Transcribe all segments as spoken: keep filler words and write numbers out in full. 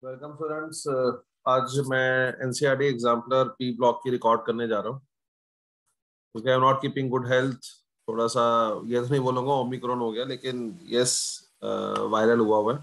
Welcome students. आज मैं NCERT exemplar P block की रिकॉर्ड करने जा रहा हूँ क्योंकि I am not keeping good health. थोड़ा सा ये तो नहीं बोलूँगा ओमिक्रॉन हो गया, लेकिन यस वायरल हुआ हुआ है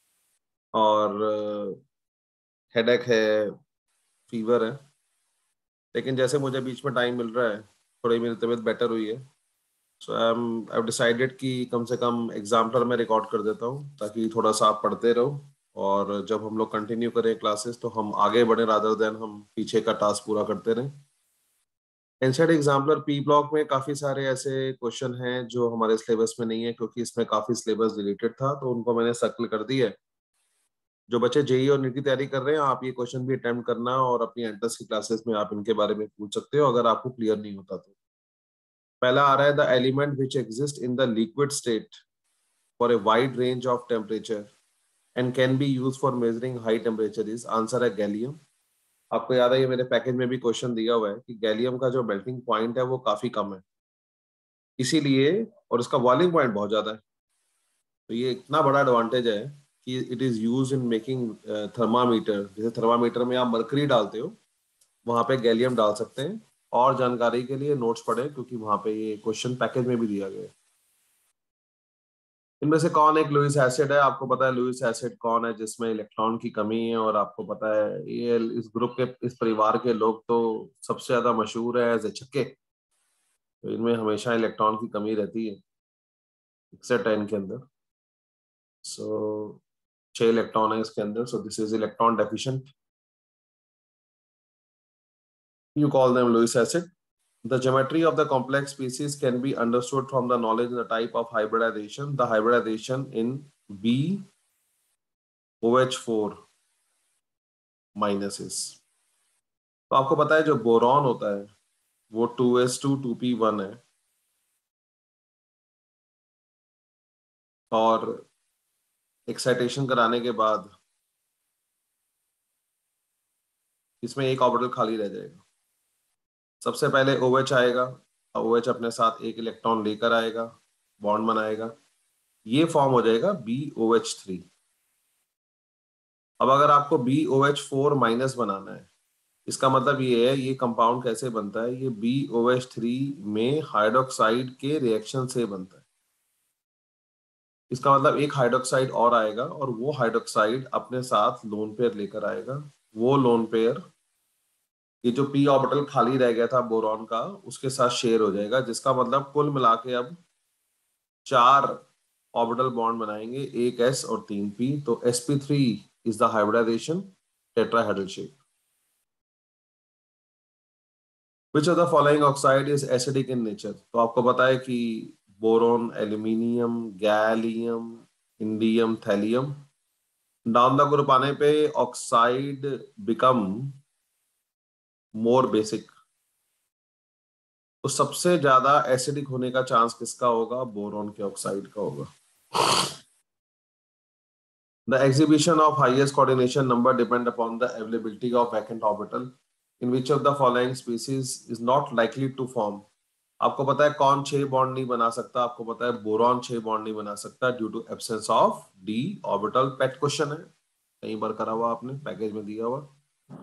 और हेडेक है, फीवर है। लेकिन जैसे मुझे बीच में टाइम मिल रहा है, थोड़ी मेरी तबीयत बेटर हुई है, so I am I have decided कि कम से कम एग्जाम्पलर में रिकॉर्ड कर देता हूँ ताकि थोड़ा सा आप पढ़ते रहो और जब हम लोग कंटिन्यू करें क्लासेस तो हम आगे बढ़े रादर देन हम पीछे का टास्क पूरा करते रहें। एनसीईआरटी एग्जाम्पलर पी ब्लॉक में काफी सारे ऐसे क्वेश्चन हैं जो हमारे सिलेबस में नहीं है क्योंकि इसमें काफी सिलेबस डिलीटेड था, तो उनको मैंने सर्कल कर दी है। जो बच्चे जेई और नीट की तैयारी कर रहे हैं, आप ये क्वेश्चन भी अटेम्प्ट करना और अपनी एंट्रेंस की क्लासेस में आप इनके बारे में पूछ सकते हो अगर आपको क्लियर नहीं होता तो। पहला आ रहा है the element which exist in the liquid state for a wide range of temperature and can be use for measuring high temperature is answer है गैलियम। आपको याद है ये मेरे पैकेज में भी क्वेश्चन दिया हुआ है कि गैलियम का जो मेल्टिंग पॉइंट है वो काफी कम है, इसीलिए और इसका बॉइलिंग पॉइंट बहुत ज्यादा है। तो ये इतना बड़ा एडवांटेज है कि it is use in making thermometer. जैसे थर्मामीटर में आप मरकरी डालते हो, वहां पे गैलियम डाल सकते हैं। और जानकारी के लिए नोट्स पढ़े क्योंकि वहां पे ये क्वेश्चन पैकेज में भी दिया गया है। इनमें से कौन एक लुईस एसिड है? आपको पता है लुईस एसिड कौन है जिसमें इलेक्ट्रॉन की कमी है, और आपको पता है ये इस ग्रुप के इस परिवार के लोग तो सबसे ज्यादा मशहूर है एज ए छक्के। तो इनमें हमेशा इलेक्ट्रॉन की कमी रहती है, एक्सेट है इनके अंदर। सो छह इलेक्ट्रॉन है इसके अंदर, so this is electron deficient. You call them Lewis acid. The geometry of the complex species can be understood from the knowledge of the type of hybridization. The hybridization in B O H four minus is. तो आपको पता है जो boron होता है वो two S two two p one है, और एक्साइटेशन कराने के बाद इसमें एक ऑर्बिटल खाली रह जाएगा। सबसे पहले OH आएगा, OH अपने साथ एक इलेक्ट्रॉन लेकर आएगा, बॉन्ड बनाएगा, ये फॉर्म हो जाएगा बी ओ एच थ्री। अब अगर आपको B O H four minus बनाना है, इसका मतलब ये है ये कंपाउंड कैसे बनता है, ये बी ओ एच थ्री में हाइड्रोक्साइड के रिएक्शन से बनता है। इसका मतलब एक हाइड्रोक्साइड और आएगा और वो हाइड्रोक्साइड अपने साथ लोन पेयर लेकर आएगा। वो लोन पेयर ये जो पी ऑर्बिटल खाली रह गया था बोरॉन का उसके साथ शेयर हो जाएगा, जिसका मतलब कुल मिला के अब चार ऑर्बिटल बॉन्ड बनाएंगे, एक एस और तीन पी। तो S P three is the hybridization tetrahedral shape. Which of the following oxide is acidic in nature? तो आपको पता है कि boron, aluminium, gallium, indium, thallium. Down the group आने पे ऑक्साइड बिकम मोर बेसिक। तो सबसे ज्यादा एसिडिक होने का चांस किसका होगा? बोरोन के ऑक्साइड का होगा। The exhibition of highest coordination number depend upon the availability of vacant orbital in which of the following species is not likely to form? आपको पता है कौन छह बॉन्ड नहीं बना सकता? आपको पता है बोरॉन छह बॉन्ड नहीं बना सकता due to absence of D orbital. Pet question है, कई बार करा हुआ आपने, पैकेज में दिया हुआ।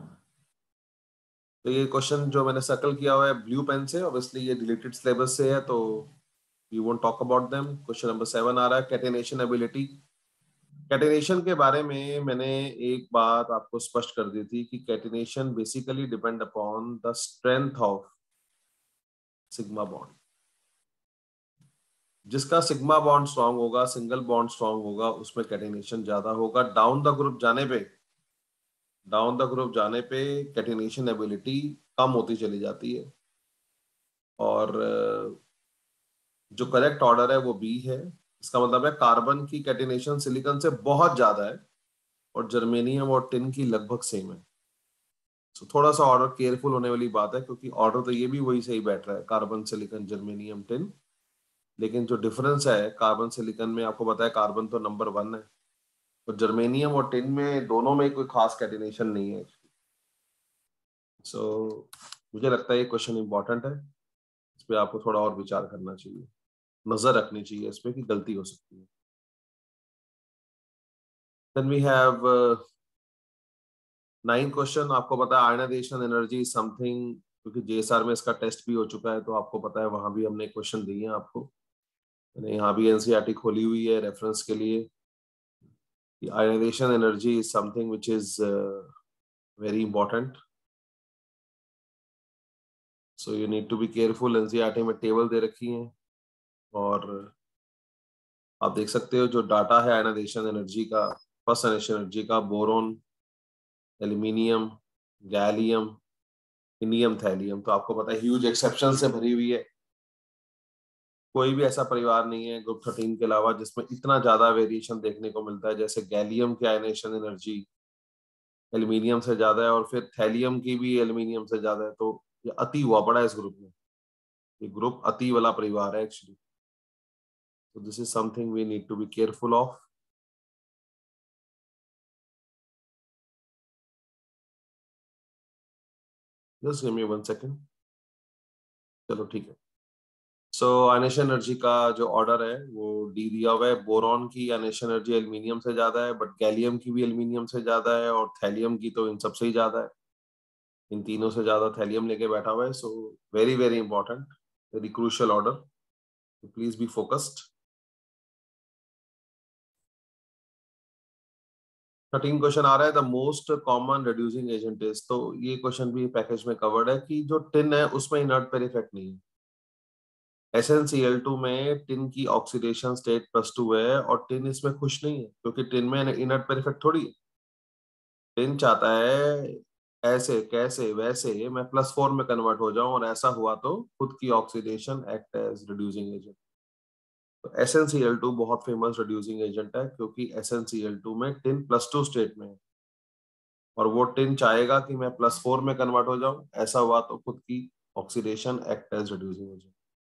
तो ये क्वेश्चन जो मैंने सर्कल किया हुआ है ब्लू पेन से, ऑब्वियसली ये डिलीटेड सिलेबस से है तो we won't talk about them. Question number seven आ रहा है कैटेनेशन एबिलिटी। कैटेनेशन के बारे में मैंने एक बात आपको स्पष्ट कर दी थी कि catenation basically depend upon the strength of sigma bond. जिसका सिग्मा बॉन्ड स्ट्रांग होगा, सिंगल बॉन्ड स्ट्रांग होगा, उसमें कैटेनेशन ज्यादा होगा। डाउन द ग्रुप जाने पे डाउन द ग्रुप जाने पे कैटेनेशन एबिलिटी कम होती चली जाती है। और जो करेक्ट ऑर्डर है वो बी है। इसका मतलब है कार्बन की कैटेनेशन सिलिकॉन से बहुत ज्यादा है और जर्मेनियम और टिन की लगभग सेम है। तो थोड़ा सा ऑर्डर केयरफुल होने वाली बात है क्योंकि ऑर्डर तो ये भी वही सही बैठ रहा है, कार्बन, सिलिकॉन, जर्मेनियम, टिन। लेकिन जो डिफरेंस है कार्बन सिलिकॉन में, आपको पता है कार्बन तो नंबर वन है और जर्मेनियम और टिन में दोनों में कोई खास कैटिनेशन नहीं है। सो so, मुझे लगता है ये क्वेश्चन इंपॉर्टेंट है, इस पे आपको थोड़ा और विचार करना चाहिए, नजर रखनी चाहिए इस पे कि गलती हो सकती है। Then we have nine question, आपको पता है आयनाइजेशन एनर्जी इज समथिंग, क्योंकि जेएसआर में इसका टेस्ट भी हो चुका है तो आपको पता है वहां भी हमने क्वेश्चन दिए हैं आपको। मैंने यहाँ भी एनसीईआरटी खोली हुई है रेफरेंस के लिए। Ionization energy is something which is very important, so you need to be careful. NCERT में टेबल दे रखी है और आप देख सकते हो जो डाटा है आयनाइजेशन एनर्जी का, फर्स्ट आयनाइजेशन एनर्जी का, boron, aluminium, gallium, indium, thallium, तो आपको पता है ह्यूज एक्सेप्शन से भरी हुई है। कोई भी ऐसा परिवार नहीं है ग्रुप थर्टीन के अलावा जिसमें इतना ज्यादा वेरिएशन देखने को मिलता है। जैसे गैलियम की आयनेशन एनर्जी एल्यूमिनियम से ज्यादा है और फिर थैलियम की भी एल्यूमिनियम से ज्यादा है, तो ये अति हुआ पड़ा है इस ग्रुप में। ये ग्रुप अति वाला परिवार है एक्चुअली, तो this is something we need to be careful of. Just give me one second. चलो ठीक है। सो आयनेशन एनर्जी का जो ऑर्डर है वो डी दिया हुआ है। बोरॉन की आयनेशन एनर्जी एल्यूमिनियम से ज्यादा है, बट गैलियम की भी एल्यूमिनियम से ज्यादा है, और थैलियम की तो इन सबसे ही ज्यादा है। इन तीनों से ज्यादा थैलियम लेके बैठा हुआ है। So very very important, very crucial order, please be focused. Thirteen question आ रहा है, the most common reducing agent is, तो ये क्वेश्चन भी पैकेज में कवर्ड है कि जो टिन है उसमें इनर्ट पेयर इफेक्ट नहीं है। S N C L two में टिन की ऑक्सीडेशन स्टेट प्लस टू है और टिन इसमें खुश नहीं है, क्योंकि टिन में इनर्ट पेयर इफेक्ट थोड़ी है। टिन चाहता है ऐसे कैसे वैसे मैं प्लस फोर में कन्वर्ट हो जाऊं, और ऐसा हुआ तो खुद की oxidation act as reducing agent. तो S N C L two बहुत फेमस रिड्यूसिंग एजेंट है, क्योंकि S N C L two में टिन प्लस टू स्टेट में है और वो टिन चाहेगा कि मैं प्लस फोर में कन्वर्ट हो जाऊं, ऐसा हुआ तो खुद की oxidation act as reducing agent.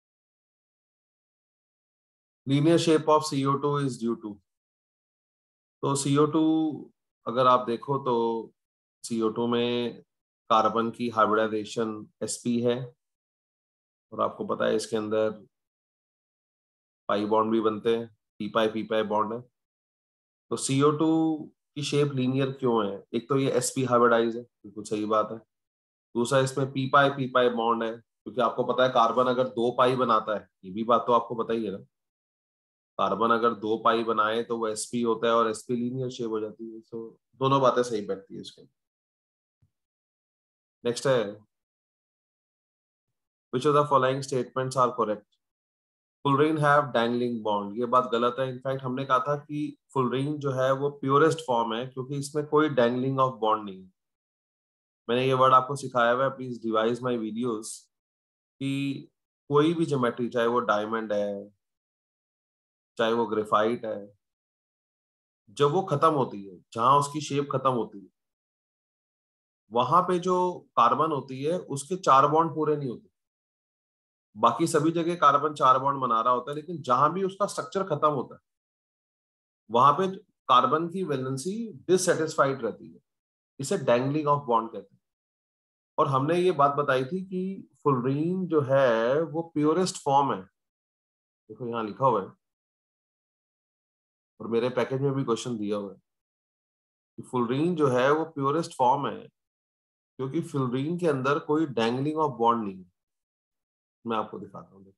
Linear shape of C O two is due to, तो सी ओ टू अगर आप देखो तो सी ओ टू में कार्बन की हाइब्रिडाइजेशन एस पी है, और आपको पता है इसके अंदर पाई बॉन्ड भी बनते हैं, p pi P pi bond है। तो सी ओ टू की शेप लीनियर क्यों है? एक तो ये एस पी हाइब्रिडाइज है, बिल्कुल सही बात है। दूसरा इसमें p pi P pi bond है, क्योंकि आपको पता है कार्बन अगर दो पाई बनाता है, ये भी बात तो आपको पता ही है ना, कार्बन अगर दो पाई बनाए तो वो एसपी होता है और एसपी लीनियर शेप हो जाती है। तो दोनों बातें सही बैठती है इसके। नेक्स्ट है, which of the following statements are correct? Fullerene have dangling bond, ये बात गलत है। इनफैक्ट हमने कहा था कि फुलरीन जो है वो प्योरेस्ट फॉर्म है, क्योंकि इसमें कोई डैंगलिंग ऑफ बॉन्ड नहीं है। मैंने ये वर्ड आपको सिखाया हुआ है, प्लीज डिवाइस माय वीडियोस, कि कोई भी ज्योमेट्री, चाहे वो डायमंड है, चाहे वो ग्रेफाइट है, जब वो खत्म होती है, जहां उसकी शेप खत्म होती है, वहां पे जो कार्बन होती है उसके चार बॉन्ड पूरे नहीं होते। बाकी सभी जगह कार्बन चार बॉन्ड बना रहा होता है, लेकिन जहां भी उसका स्ट्रक्चर खत्म होता है वहां पे कार्बन की वैलेंसी डिससेटिस्फाइड रहती है। इसे डैंगलिंग ऑफ बॉन्ड कहते हैं। और हमने ये बात बताई थी कि फुलरीन जो है वो प्योरेस्ट फॉर्म है। देखो यहाँ लिखा हुआ है और मेरे पैकेज में भी क्वेश्चन दिया हुआ है कि फुलरीन जो है वो प्योरेस्ट फॉर्म है, क्योंकि फुलरीन के अंदर कोई डैंगलिंग ऑफ बॉन्ड नहीं है। मैं आपको दिखाता हूँ।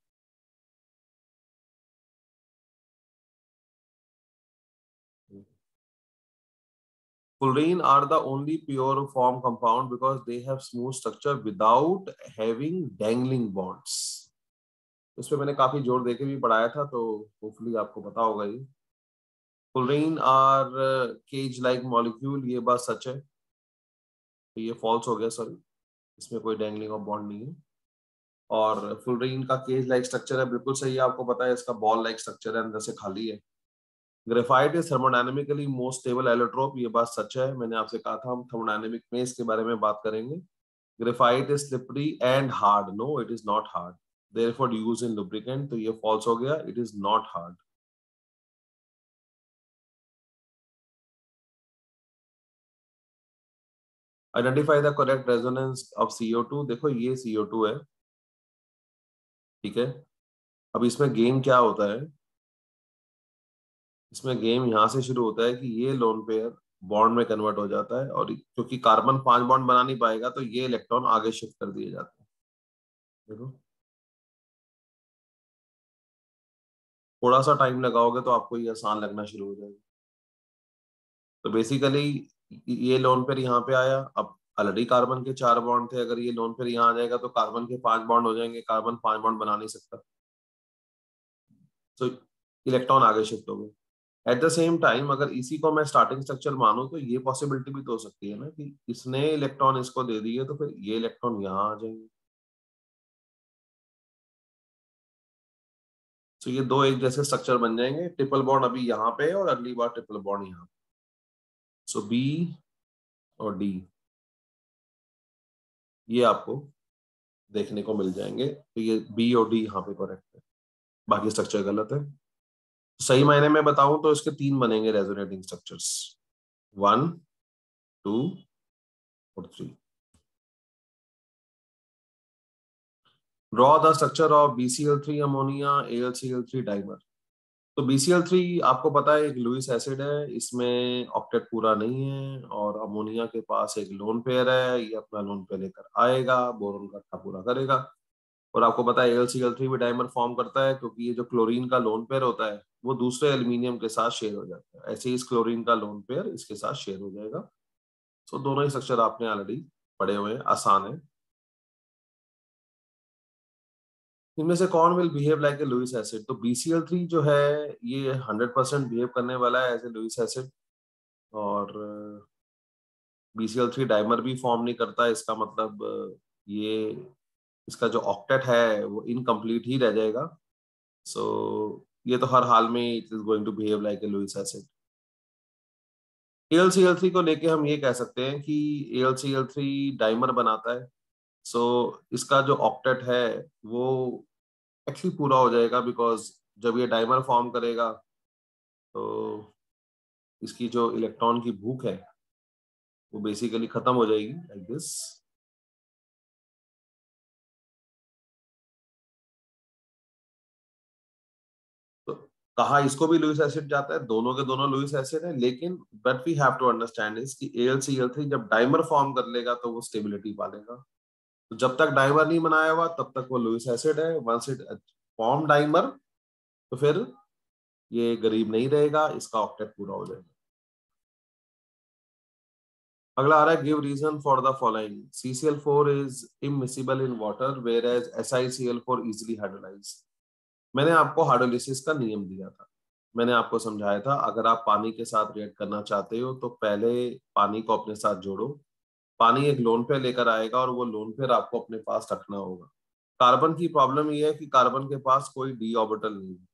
Fullerene are the only pure form compound because they have smooth structure without having dangling bonds. इस पे मैंने काफी जोर देके भी पढ़ाया था, तो होपफुली आपको पता होगा ये। Fullerene are cage like molecule, ये बात सच है, तो ये फॉल्स हो गया, सॉरी, इसमें कोई डैंगलिंग ऑफ बॉन्ड नहीं है। और फुलरीन का केज लाइक स्ट्रक्चर है, बिल्कुल सही है, आपको पता है इसका बॉल लाइक स्ट्रक्चर है, अंदर से खाली है। Graphite is thermodynamically most stable allotrope, ये बात सच है। मैंने आपसे कहा था हम थर्मोडायनेमिक में इसके बारे में बात करेंगे। Graphite is slippery and hard, no it is not hard, therefore use in lubricant, तो ये फॉल्स हो गया, it is not hard. Identify the correct resonance of C O two, देखो ये सी ओ टू है, ठीक है। अब इसमें गेम क्या होता है, इसमें गेम यहां से शुरू होता है कि ये लोन पेयर बॉन्ड में कन्वर्ट हो जाता है, और क्योंकि कार्बन पांच बॉन्ड बना नहीं पाएगा तो ये इलेक्ट्रॉन आगे शिफ्ट कर दिए जाते हैं। देखो थोड़ा सा टाइम लगाओगे तो आपको ये आसान लगना शुरू हो जाएगा। तो बेसिकली ये लोन पेयर यहाँ पे आया, अब ऑलरेडी कार्बन के चार बॉन्ड थे, अगर ये लोन पेयर यहाँ आ जाएगा तो कार्बन के पांच बॉन्ड हो जाएंगे, कार्बन पांच बॉन्ड बना नहीं सकता, तो इलेक्ट्रॉन आगे शिफ्ट हो गए। एट द सेम टाइम अगर इसी को मैं स्टार्टिंग स्ट्रक्चर मानूं तो ये पॉसिबिलिटी भी तो हो सकती है ना कि इसने इलेक्ट्रॉन इसको दे दिए तो फिर ये इलेक्ट्रॉन यहाँ आ जाएंगे। तो ये दो एक जैसे स्ट्रक्चर बन जाएंगे, ट्रिपल बॉन्ड अभी यहाँ पे है और अगली बार ट्रिपल बॉन्ड यहाँ। सो बी और डी ये आपको देखने को मिल जाएंगे, तो ये बी और डी यहाँ पे करेक्ट है, बाकी स्ट्रक्चर गलत है। सही मायने में बताऊं तो इसके तीन बनेंगे रेजोनेटिंग स्ट्रक्चर्स, वन टू और three. Draw the structure of B C L three ammonia A L C L three dimer. तो बी सी एल थ्री आपको पता है एक लुईस एसिड है, इसमें ऑक्टेट पूरा नहीं है, और अमोनिया के पास एक लोन पेयर है, ये अपना लोन पेयर लेकर आएगा, बोरोन का अट्ठा पूरा करेगा। और आपको पता है A L C L three भी डाइमर फॉर्म करता है, क्योंकि ये जो क्लोरीन का लोन पेयर होता है वो दूसरे एल्यूमिनियम के साथ शेयर हो जाता है, ऐसे ही इस क्लोरीन का लोन पेयर इसके साथ शेयर हो जाएगा। तो दोनों ही स्ट्रक्चर आपने ऑलरेडी पढ़े हुए हैं, आसान है। इनमें से कौन will behave like a Lewis acid? तो बी सी एल थ्री जो है ये हंड्रेड परसेंट बिहेव करने वाला है एज ए लुईस एसिड, और B C L three dimer भी फॉर्म नहीं करता, इसका मतलब अ, ये इसका जो ऑक्टेट है वो इनकम्प्लीट ही रह जाएगा। सो so, ये तो हर हाल में it is going to behave like a Lewis acid. A L C L three को लेके हम ये कह सकते हैं कि A L C L three dimer बनाता है, सो so, इसका जो ऑक्टेट है वो एक्चुअली पूरा हो जाएगा, बिकॉज जब ये डाइमर फॉर्म करेगा तो इसकी जो इलेक्ट्रॉन की भूख है वो बेसिकली खत्म हो जाएगी लाइक दिस। तो कहा इसको भी लुईस एसिड जाता है, दोनों के दोनों लुईस एसिड है, लेकिन but we have to understand is कि A L C L three जब डाइमर फॉर्म कर लेगा तो वो स्टेबिलिटी पालेगा। तो जब तक डाइमर नहीं बनाया हुआ तब तक वो लुईस एसिड है, वंस इट फॉर्म डाइमर तो फिर ये गरीब नहीं रहेगा, इसका ऑक्टेट पूरा हो जाएगा। अगला आ रहा है give reason for the following, C C L four is immiscible in water whereas S I C L four easily hydrolyse. मैंने आपको हाइड्रोलिसिस का नियम दिया था, मैंने आपको समझाया था अगर आप पानी के साथ रिएक्ट करना चाहते हो तो पहले पानी को अपने साथ जोड़ो, पानी एक लोन पे लेकर आएगा और वो लोन पेयर आपको अपने पास रखना होगा। कार्बन की प्रॉब्लम ये है कि कार्बन के पास कोई डी ऑर्बिटल नहीं है,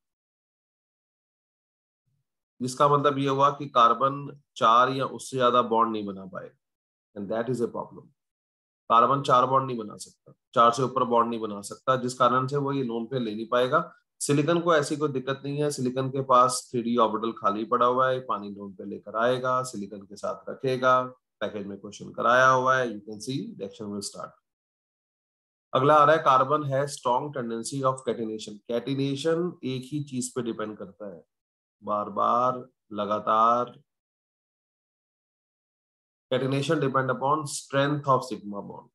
जिसका मतलब ये हुआ कि कार्बन चार या उससे ज्यादा बॉन्ड नहीं बना पाएगा, and that is a problem. Carbon चार बॉन्ड नहीं बना सकता, चार से ऊपर बॉन्ड नहीं बना सकता, जिस कारण से वो ये लोन पे ले नहीं पाएगा। सिलिकॉन को ऐसी कोई दिक्कत नहीं है, सिलिकॉन के पास थ्री डी ऑर्बिटल खाली पड़ा हुआ है, पानी लोन पे लेकर आएगा, सिलिकॉन के साथ रखेगा, पैकेज में क्वेश्चन कराया हुआ है, you can see reaction will start. अगला आ रहा है कार्बन है strong tendency of catenation. Catenation एक ही चीज पे डिपेंड करता है, बार बार लगातार, catenation depend upon strength of sigma bond.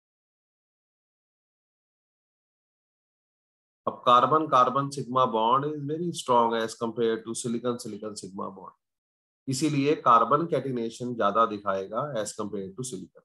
अब carbon carbon sigma bond is very strong as compare to silicon silicon sigma bond, इसीलिए कार्बन कैटिनेशन ज्यादा दिखाएगा एज कंपेयर टू सिलिकॉन।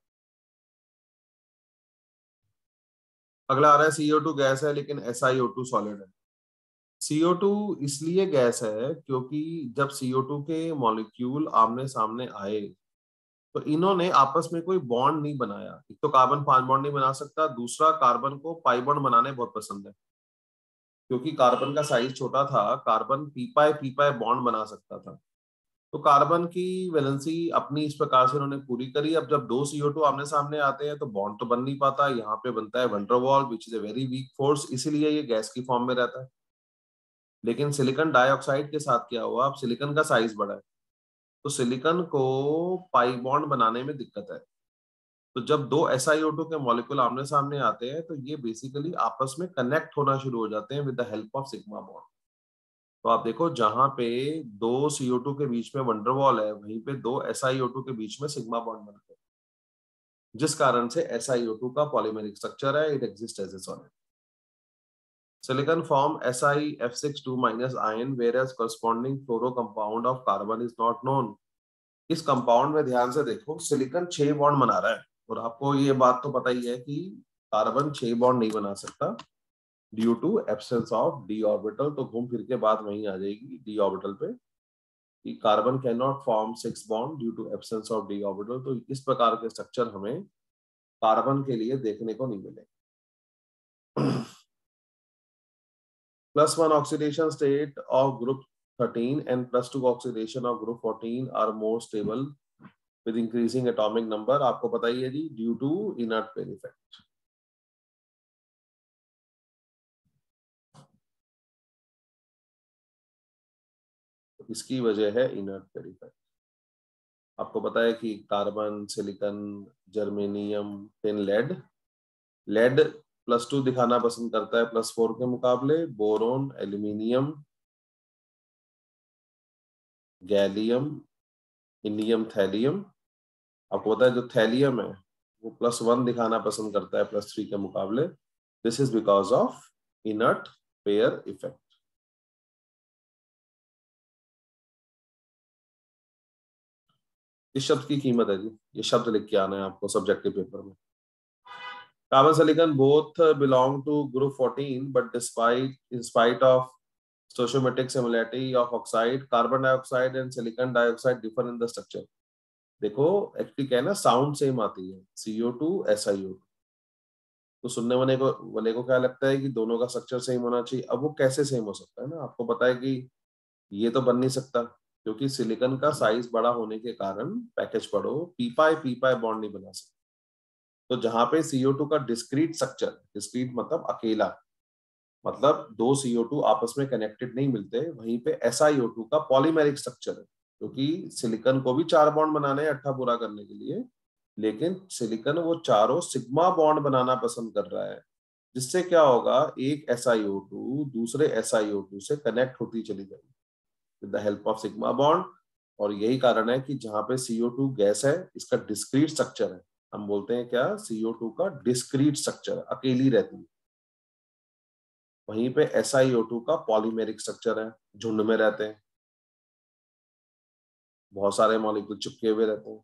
अगला आ रहा है सी ओ टू गैस है लेकिन S I O two solid है। सी ओ टू इसलिए गैस है क्योंकि जब सी ओ टू के मॉलिक्यूल आमने सामने आए तो इन्होंने आपस में कोई बॉन्ड नहीं बनाया। एक तो कार्बन पांच बॉन्ड नहीं बना सकता, दूसरा कार्बन को पाई बॉन्ड बनाने बहुत पसंद है, क्योंकि कार्बन का साइज छोटा था, कार्बन पीपाई पीपाई बॉन्ड बना सकता था। तो कार्बन की वैलेंसी अपनी इस प्रकार से उन्होंने पूरी करी। अब जब दो सी ओ टू आमने सामने आते हैं तो बॉन्ड तो बन नहीं पाता, यहाँ पे बनता है van der Waals which is a very weak force, इसीलिए ये गैस की फॉर्म में रहता है। लेकिन सिलिकॉन डाइऑक्साइड के साथ क्या हुआ, अब सिलिकॉन का साइज बड़ा है तो सिलिकॉन को पाई बॉन्ड बनाने में दिक्कत है। तो जब दो एस आई ओ टू के मॉलिक्यूल आमने सामने आते हैं तो ये बेसिकली आपस में कनेक्ट होना शुरू हो जाते हैं with the help of sigma bond. तो आप देखो जहां पे दो सी ओ टू के बीच में वंडरवॉल है, वहीं पे दो एस आई ओ टू के बीच में सिग्मा बॉन्ड बनते हैं, जिस कारण से एस आई ओ टू का पॉलीमेरिक स्ट्रक्चर है, it exist as a solid. Silicon form S i F six two minus ion, whereas corresponding fluoro compound of carbon is not known. इस compound में ध्यान से देखो, सिलिकॉन छह bond बना रहा है, और आपको ये बात तो पता ही है कि कार्बन छह बॉन्ड नहीं बना सकता due to absence of D orbital. तो घूम फिर के बात वहीं आ जाएगी डी ऑर्बिटल पे, कि carbon can not form six bond due to absence of D orbital. तो इस प्रकार के स्ट्रक्चर हमें कार्बन के लिए देखने को नहीं मिले. Plus one oxidation state of group thirteen and plus two oxidation of group fourteen are more stable with increasing atomic number. आपको पता ही है जी, due to inert pair effect. इसकी वजह है inert pair effect. आपको पता है कि carbon, silicon, germanium, tin, lead. Lead plus two दिखाना पसंद करता है प्लस फोर के मुकाबले. Boron, aluminium, gallium, indium, thallium. आपको पता है जो थैलियम है वो प्लस वन दिखाना पसंद करता है प्लस थ्री के मुकाबले. This is because of inert pair effect. इस शब्द की कीमत है जी, ये शब्द लिख के आना है आपको सब्जेक्टिव पेपर में. Carbon, silicon both belong to group fourteen, but despite in spite of stoichiometric similarity of oxide, carbon dioxide and silicon dioxide differ in the structure. देखो एक्चुअली क्या है ना, साउंड सेम आती है C O two S I O two. तो सुनने वाले को वाले को क्या लगता है कि दोनों का स्ट्रक्चर सेम होना चाहिए. अब वो कैसे सेम हो सकता है ना, आपको पता है कि ये तो बन नहीं सकता, क्योंकि सिलिकॉन का साइज बड़ा होने के कारण पैकेज पढ़ो, पीपाई पीपाई बॉन्ड नहीं बना सकते. तो जहां पे सी ओ टू का डिस्क्रीट स्ट्रक्चर, डिस्क्रीट मतलब अकेला, मतलब दो सी ओ टू आपस में कनेक्टेड नहीं मिलते, वहीं पे एस आई ओ टू का पॉलीमेरिक स्ट्रक्चर है. क्योंकि सिलिकॉन को भी चार बॉन्ड बनाने हैं अट्ठा पूरा करने के लिए, लेकिन सिलिकॉन वो चारों सिग्मा बॉन्ड बनाना पसंद कर रहा है, जिससे क्या होगा, एक एस आई ओ टू दूसरे एस आई ओ टू से कनेक्ट होती चली जाएगी with the help of sigma bond. और यही कारण है कि जहां पे सी ओ टू गैस है, इसका डिस्क्रीट स्ट्रक्चर है. हम बोलते हैं क्या, सी ओ टू का डिस्क्रीट स्ट्रक्चर, अकेली रहती है. वहीं पे एस आई ओ टू का पॉलीमेरिक स्ट्रक्चर है, झुंड में रहते हैं, बहुत सारे मॉलिक्यूल चिपके हुए रहते हैं.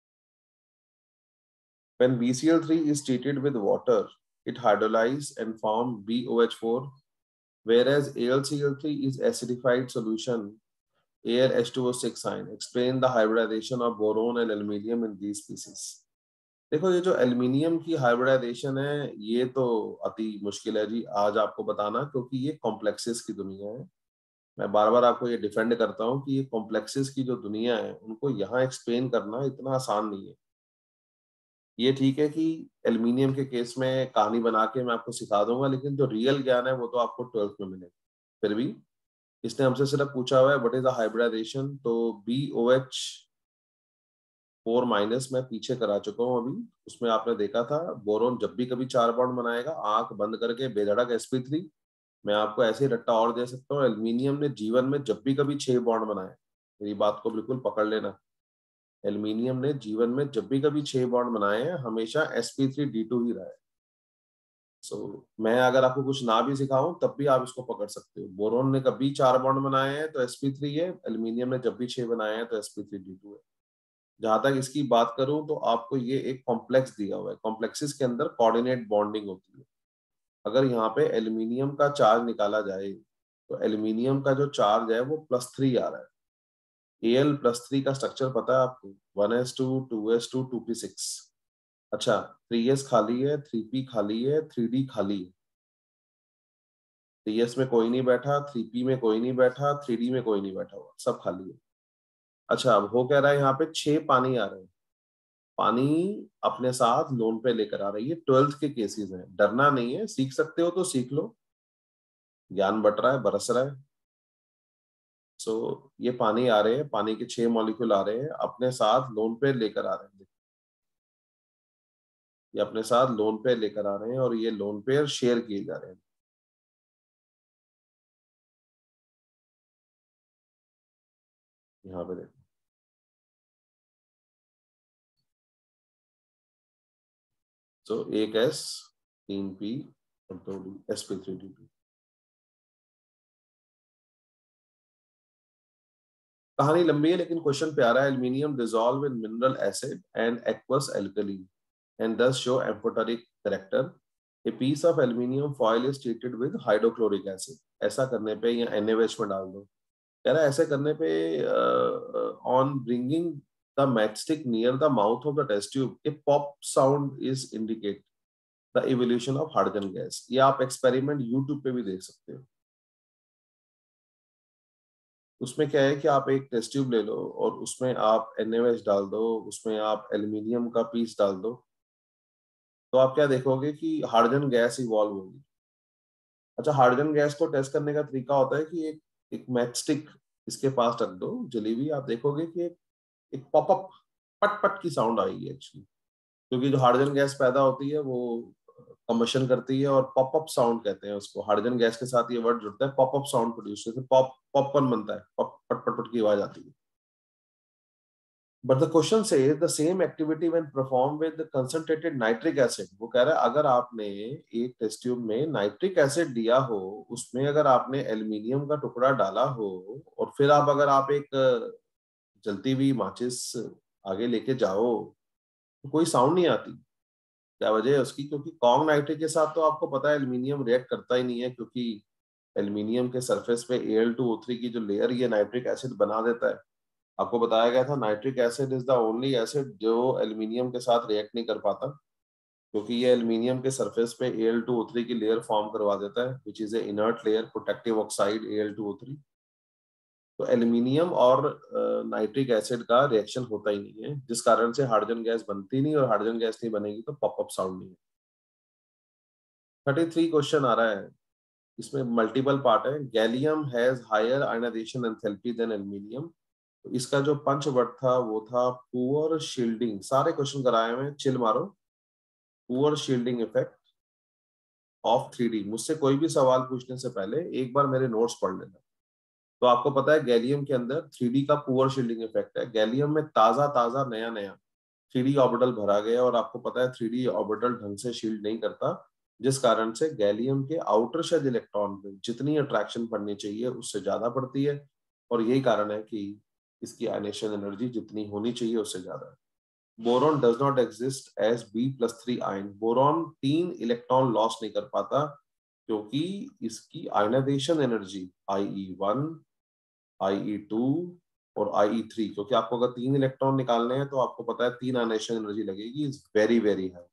When B C l three is treated with water, it hydrolyzes and form B O H four, whereas A l C l three is acidified solution A l H two O six ion. Explain the hybridization of boron and aluminium in these species. देखो ये जो aluminium की hybridisation है, ये तो अति मुश्किल है जी आज आपको बताना, क्योंकि ये कॉम्प्लेक्सेस की दुनिया है. मैं बार बार आपको ये डिफेंड करता हूँ कि ये कॉम्प्लेक्सेस की जो दुनिया है, उनको यहाँ एक्सप्लेन करना इतना आसान नहीं है. ये ठीक है कि एल्यूमिनियम के केस में कहानी बना के मैं आपको सिखा दूंगा, लेकिन जो रियल ज्ञान है वो तो आपको ट्वेल्थ में मिलेगा. फिर भी इसने हमसे सिर्फ पूछा हुआ है व्हाट इज द हाइब्रिडाइजेशन, तो B O H four minus मैं पीछे करा चुका हूँ अभी. उसमें आपने देखा था बोरोन जब भी कभी चार बॉन्ड बनाएगा, आंख बंद करके बेधड़क एस पी थ्री. मैं आपको ऐसे ही रट्टा और दे सकता हूँ, एल्यूमिनियम ने जीवन में जब भी कभी छह बॉन्ड बनाए, मेरी बात को बिल्कुल पकड़ लेना, एल्यूमिनियम ने जीवन में जब भी कभी छह बॉन्ड बनाए हैं, हमेशा S P three D two ही रहा है. सो so, मैं अगर आपको कुछ ना भी सिखाऊं तब भी आप इसको पकड़ सकते हो. बोरोन ने कभी चार बॉन्ड बनाए हैं तो एस पी थ्री है, एल्यूमिनियम ने जब भी छह बनाए हैं तो S P three D two है. जहां तक इसकी बात करूं तो आपको ये एक कॉम्प्लेक्स दिया हुआ है, कॉम्प्लेक्सेस के अंदर कोऑर्डिनेट बॉन्डिंग होती है. अगर यहाँ पे एल्यूमिनियम का चार्ज निकाला जाए, तो एल्यूमिनियम का जो चार्ज है वो प्लस थ्री आ रहा है. एल प्लस थ्री का स्ट्रक्चर पता है आपको, one S two, two S two, two P six. अच्छा, थ्री एस खाली है, थ्री पी खाली है, थ्री डी खाली है. थ्री एस में कोई नहीं बैठा, थ्री पी में कोई नहीं बैठा, थ्री डी में कोई नहीं बैठा हुआ, सब खाली है. अच्छा, अब हो कह रहा है यहाँ पे छह पानी आ रहे हैं. पानी अपने साथ लोन पे लेकर आ रही है. ट्वेल्थ के केसेस हैं, डरना नहीं है, सीख सकते हो तो सीख लो, ज्ञान बट रहा है, बरस रहा है. सो so, ये पानी आ रहे हैं, पानी के छह मॉलिक्यूल आ रहे हैं, अपने साथ लोन पे लेकर आ रहे हैं. ये अपने साथ लोन पेयर लेकर आ रहे हैं और ये लोन पेयर शेयर किए जा रहे हैं. यहाँ पे देखो, सो so, एक एस, तीन पी और दो D, S P three D two. कहानी लंबी है लेकिन क्वेश्चन प्यारा है। Aluminium dissolve in mineral acid and aqueous alkali and thus show amphoteric character. A piece of aluminium foil is treated with hydrochloric acid. ऐसा करने पे या N A O H में डाल दो। कह रहा है ऐसे करने पे on bringing the matchstick near the mouth of the test tube, a pop sound is indicate the evolution of hydrogen gas. ये आप एक्सपेरिमेंट यूट्यूब पे भी देख सकते हो। उसमें क्या है कि आप एक टेस्ट ट्यूब ले लो और उसमें आप N A O H डाल दो, उसमें आप एल्यूमिनियम का पीस डाल दो, तो आप क्या देखोगे कि हाइड्रोजन गैस इवॉल्व होगी। अच्छा, हाइड्रोजन गैस को टेस्ट करने का तरीका होता है कि एक एक मैचस्टिक इसके पास रख दो जलेबी, आप देखोगे कि एक एक पॉपअप पट पट की साउंड आएगी एक्चुअली, क्योंकि जो हाइड्रोजन गैस पैदा होती है वो कम्बशन करती है और पॉपअप साउंड कहते हैं उसको। हाइड्रोजन गैस के साथ ये वर्ड जुड़ता है, पॉपअप साउंड प्रोड्यूस, जैसे पॉप पॉपकॉर्न बनता है, पॉप पट पट पट की आवाज आती है। But the question says the same activity when performed with the concentrated nitric acid. वो कह रहा है अगर आपने एक टेस्ट ट्यूब में नाइट्रिक एसिड दिया हो, उसमें अगर आपने एल्यूमिनियम का टुकड़ा डाला हो और फिर आप अगर आप एक जलती हुई माचिस आगे लेके जाओ तो कोई साउंड नहीं आती। क्या वजह है उसकी? क्योंकि कॉन्ग नाइट्रिक के साथ तो आपको पता है एल्यूमिनियम रिएक्ट करता ही नहीं है, क्योंकि एल्यूमिनियम के सरफेस पे A L two O three की जो लेयर ये नाइट्रिक एसिड बना देता है। आपको बताया गया था nitric acid is the only acid जो एल्यूमिनियम के साथ रिएक्ट नहीं कर पाता, क्योंकि ये एल्यूमिनियम के सरफेस पे A L two O three की लेयर फॉर्म करवा देता है, which is a inert layer, protective oxide A L two O three. तो एल्यूमिनियम और नाइट्रिक एसिड का रिएक्शन होता ही नहीं है, जिस कारण से हाइड्रोजन गैस बनती नहीं, और हाइड्रोजन गैस नहीं बनेगी तो पॉपअप साउंड नहीं है। थर्टी थ्री क्वेश्चन आ रहा है, इसमें मल्टीपल पार्ट है। Gallium has higher ionisation enthalpy than aluminium. तो इसका जो पंचवर्ड था वो था पुअर शील्डिंग। सारे क्वेश्चन कराए हुए, चिल मारो। Poor shielding effect of three D. मुझसे कोई भी सवाल पूछने से पहले एक बार मेरे नोट्स पढ़ लेना। तो आपको पता है गैलियम के अंदर थ्री डी का पुअर शील्डिंग इफेक्ट है। गैलियम में ताजा ताजा नया नया थ्री डी ऑर्बिटल भरा गया, और आपको पता है थ्री डी ऑर्बिटल ढंग से शील्ड नहीं करता, जिस कारण से गैलियम के आउटर शेल इलेक्ट्रॉन पे जितनी अट्रैक्शन पड़नी चाहिए उससे ज्यादा पड़ती है, और यही कारण है कि इसकी आयनेशन एनर्जी जितनी होनी चाहिए उससे ज्यादा है। Boron does not exist as B plus three ion. Boron तीन इलेक्ट्रॉन लॉस नहीं कर पाता, क्योंकि इसकी ionisation energy I E one, I E two और आई ई थ्री, क्योंकि आपको अगर तीन इलेक्ट्रॉन निकालने हैं तो आपको पता है तीन आयनेशन एनर्जी लगेगी, इज वेरी वेरी हाई।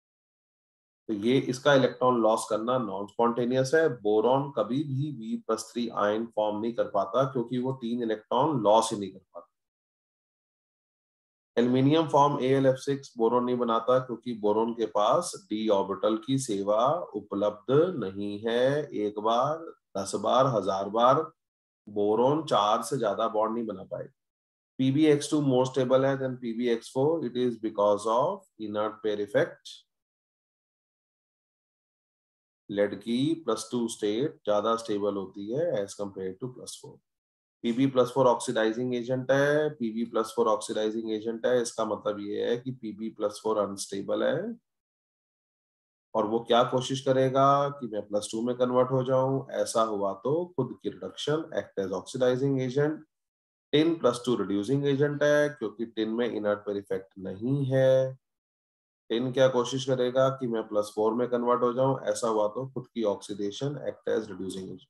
तो ये इसका इलेक्ट्रॉन लॉस करना नॉन स्पॉन्टेनियस है। बोरॉन कभी भी B plus three ion form नहीं कर पाता, क्योंकि वो तीन इलेक्ट्रॉन लॉस ही नहीं कर पाता। Aluminium form A L F six boron नहीं बनाता, क्योंकि बोरोन के पास डी ऑर्बिटल की सेवा उपलब्ध नहीं है। एक बार, दस बार, हजार बार बोरोन चार से ज्यादा बॉन्ड नहीं बना पाएगा। P b X two more stable है than P b X four. It is because of inert pair effect. Lead की प्लस टू स्टेट ज्यादा स्टेबल होती है as compare to plus four. Pb plus four oxidising agent है, Pb plus four oxidising agent है, इसका मतलब ये है कि Pb प्लस फोर अनस्टेबल है, और वो क्या कोशिश करेगा कि मैं प्लस टू में कन्वर्ट हो जाऊं। ऐसा हुआ तो खुद की reduction act as oxidising agent. Tin plus two reducing agent है, क्योंकि टिन में इनर्ट पेयर इफेक्ट नहीं है। टिन क्या कोशिश करेगा कि मैं प्लस फोर में कन्वर्ट हो जाऊं। ऐसा हुआ तो खुद की oxidation act as reducing agent.